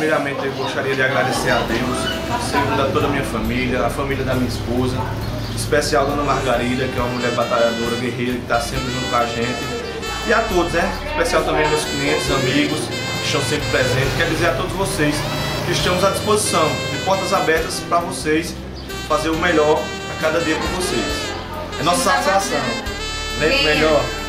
primeiramente eu gostaria de agradecer a Deus, segundo a toda a minha família, a família da minha esposa, em especial a Dona Margarida, que é uma mulher batalhadora, guerreira, que está sempre junto com a gente. E a todos, né? Em especial também meus clientes, amigos, que estão sempre presentes. Quero dizer a todos vocês que estamos à disposição, de portas abertas para vocês fazer o melhor a cada dia por vocês. É nossa satisfação. Melhor.